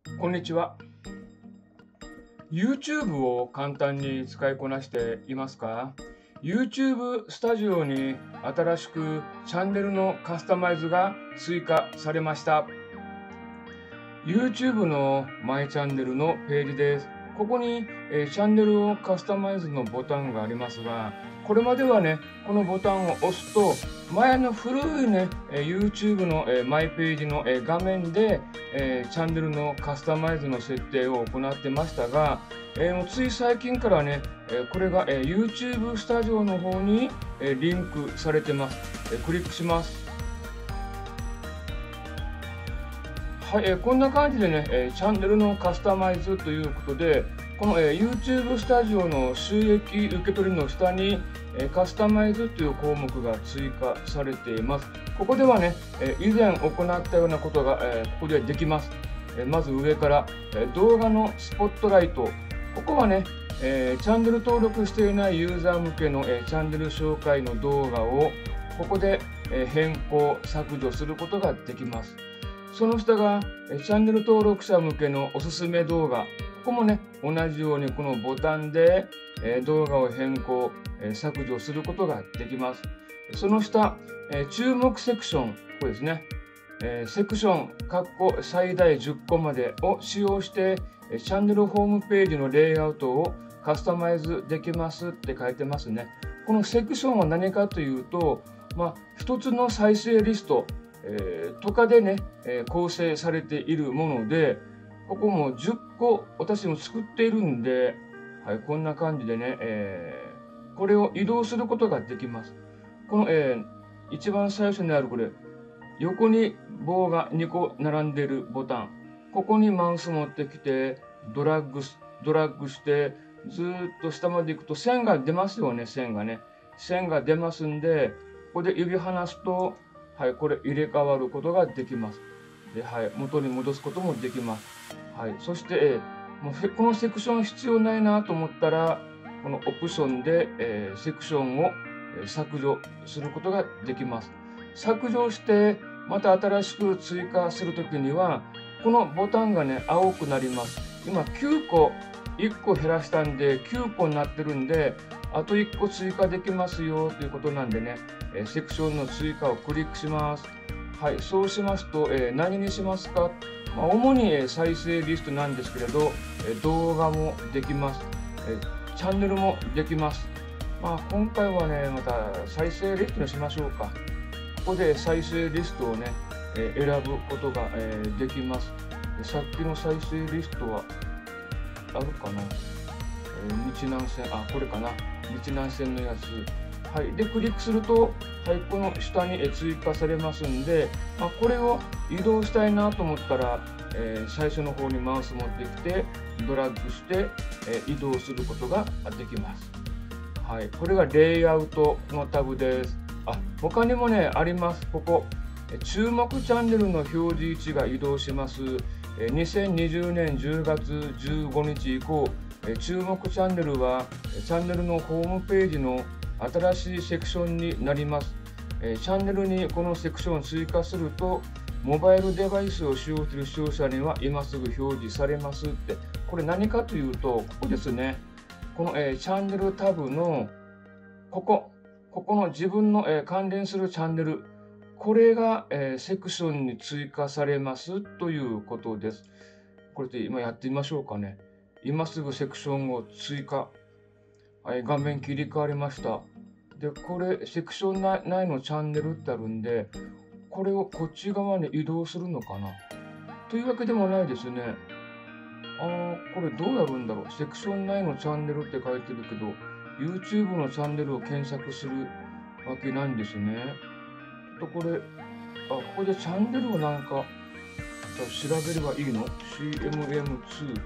こんにちは。YouTube を簡単に使いこなしていますか？ YouTube スタジオに新しくチャンネルのカスタマイズが追加されました。YouTube のマイチャンネルのページです。ここに、チャンネルをカスタマイズのボタンがありますが、これまではね、このボタンを押すと、前の古いね、YouTube の、マイページの、画面で、チャンネルのカスタマイズの設定を行ってましたが、もうつい最近からね、これが、YouTube スタジオの方に、リンクされてます。クリックします。はい、こんな感じでね、チャンネルのカスタマイズということで、この、YouTube スタジオの収益受け取りの下に、カスタマイズという項目が追加されています。ここではね、以前行ったようなことが、ここでできます。まず上から、動画のスポットライト。ここはね、チャンネル登録していないユーザー向けの、チャンネル紹介の動画をここで、変更、削除することができます。その下がチャンネル登録者向けのおすすめ動画。ここもね、同じようにこのボタンで動画を変更、削除することができます。その下、注目セクション、ここですね。セクション、最大10個までを使用して、チャンネルホームページのレイアウトをカスタマイズできますって書いてますね。このセクションは何かというと、一つの再生リスト、とかでね、構成されているもので、ここも10個私も作っているんで、はい、こんな感じでね、これを移動することができます。この、一番最初にあるこれ、横に棒が2個並んでいるボタン、ここにマウス持ってきて、ドラッグして、ずーっと下まで行くと線が出ますよね、線がね。線が出ますんで、ここで指離すと、はい、これ入れ替わることができます。で、はい、元に戻すこともできます。はい、そして、もうこのセクション必要ないなと思ったら、このオプションで、セクションを削除することができます。削除して、また新しく追加するときには、このボタンがね、青くなります。今9個、1個減らしたんで9個になってるんで、あと1個追加できますよということなんでね、セクションの追加をクリックします。はい、そうしますと、何にしますか？主に再生リストなんですけれど、動画もできます。チャンネルもできます。今回はね、また再生リストにしましょうか。ここで再生リストをね、選ぶことが、できます。さっきの再生リストはあるかな？日南線、これかな。日南線のやつ。はい。で、クリックすると、はい、この下に追加されますんで、これを移動したいなと思ったら、最初の方にマウス持ってきて、ドラッグして、移動することができます。はい。これがレイアウトのタブです。他にもね、あります。ここ。注目チャンネルの表示位置が移動します。2020年10月15日以降、注目チャンネルはチャンネルのホームページの新しいセクションになります。チャンネルにこのセクションを追加すると、モバイルデバイスを使用する視聴者には今すぐ表示されますって、これ何かというと、ここですね。この、チャンネルタブのここの自分の、関連するチャンネル、これが、セクションに追加されますということです。これで今やってみましょうかね。今すぐセクションを追加。はい、画面切り替わりました。で、これ、セクション内のチャンネルってあるんで、これをこっち側に移動するのかなというわけでもないですね。これどうやるんだろう。セクション内のチャンネルって書いてるけど、YouTube のチャンネルを検索するわけないんですね。これ、ここでチャンネルをなんか調べればいいの？ CMM2。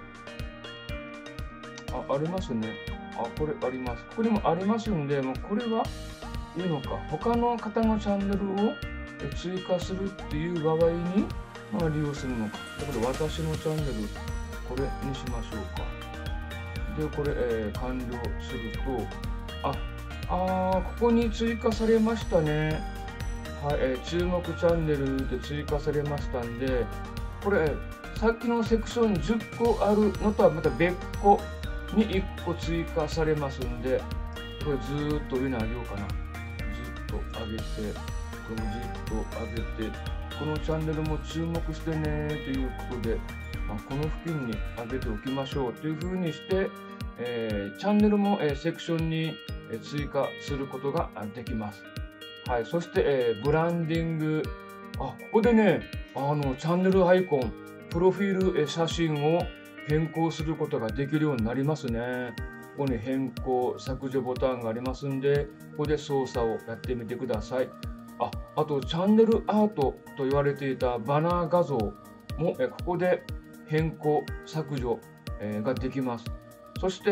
ありますね。これあります。これもありますんで、もうこれはいいのか。他の方のチャンネルを追加するっていう場合に、利用するのか。これ私のチャンネル、これにしましょうか。で、これ、完了すると、ここに追加されましたね。はい、注目チャンネルで追加されましたんで、 これ、さっきのセクション10個あるのとはまた別個に1個追加されますんで、これずーっと上に上げようかな。ずっと上げて、これもずっと上げて、このチャンネルも注目してねということで、この付近に上げておきましょうというふうにして、チャンネルも、セクションに追加することができます。はい、そして、ブランディング。ここでね、チャンネルアイコン、プロフィール写真を変更することができるようになりますね。ここに変更、削除ボタンがありますんで、ここで操作をやってみてください。あと、チャンネルアートと言われていたバナー画像も、ここで変更、削除、ができます。そして、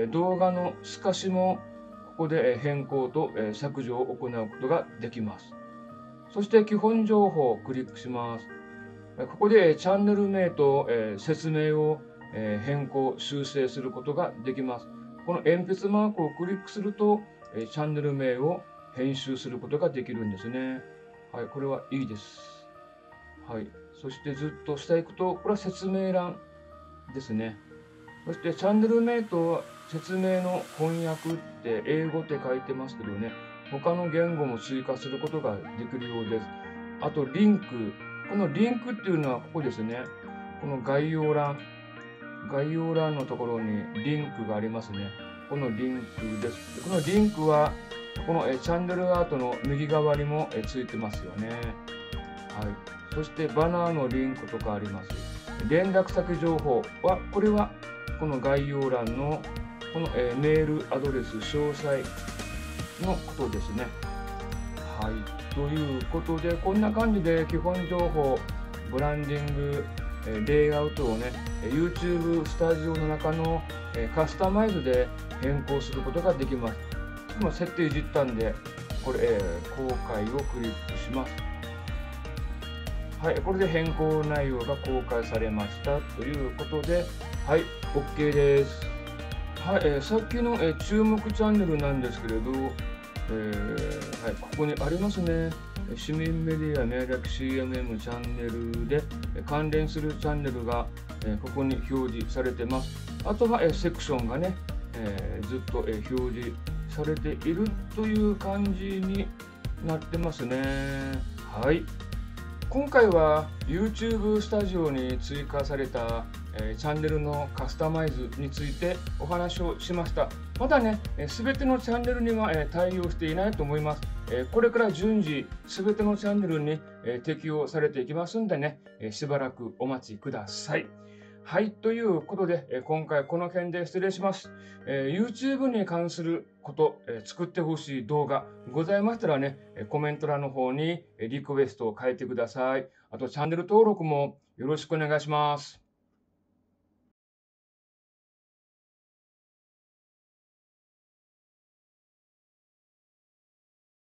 動画の透かしも、ここで変更と削除を行うことができます。そして基本情報をクリックします。ここでチャンネル名と説明を変更、修正することができます。この鉛筆マークをクリックするとチャンネル名を編集することができるんですね。はい、これはいいです。はい、そしてずっと下行くと、これは説明欄ですね。そしてチャンネル名と説明の翻訳って英語って書いてますけどね、他の言語も追加することができるようです。あとリンク。このリンクっていうのはここですね。この概要欄のところにリンクがありますね。このリンクです。このリンクはこのチャンネルアートの右側にもついてますよね。はい。そしてバナーのリンクとかあります。連絡先情報は、これはこの概要欄のこのメールアドレス詳細のことですね。はい。ということで、こんな感じで基本情報、ブランディング、レイアウトをね、YouTube スタジオの中のカスタマイズで変更することができます。今設定いじったんで、これ、公開をクリックします。はい、これで変更内容が公開されましたということで、はい、OK です。はい、さっきの注目チャンネルなんですけれど、はい、ここにありますね。市民メディア明略 CMM チャンネルで関連するチャンネルがここに表示されてます。あとはセクションがね、ずっと表示されているという感じになってますね。はい。今回は YouTube スタジオに追加されたチャンネルのカスタマイズについてお話をしました。まだね、すべてのチャンネルには対応していないと思います。これから順次、すべてのチャンネルに適用されていきますんでね、しばらくお待ちください。はい、ということで、今回この件で失礼します。YouTube に関すること、作ってほしい動画ございましたらね、コメント欄の方にリクエストを書いてください。あと、チャンネル登録もよろしくお願いします。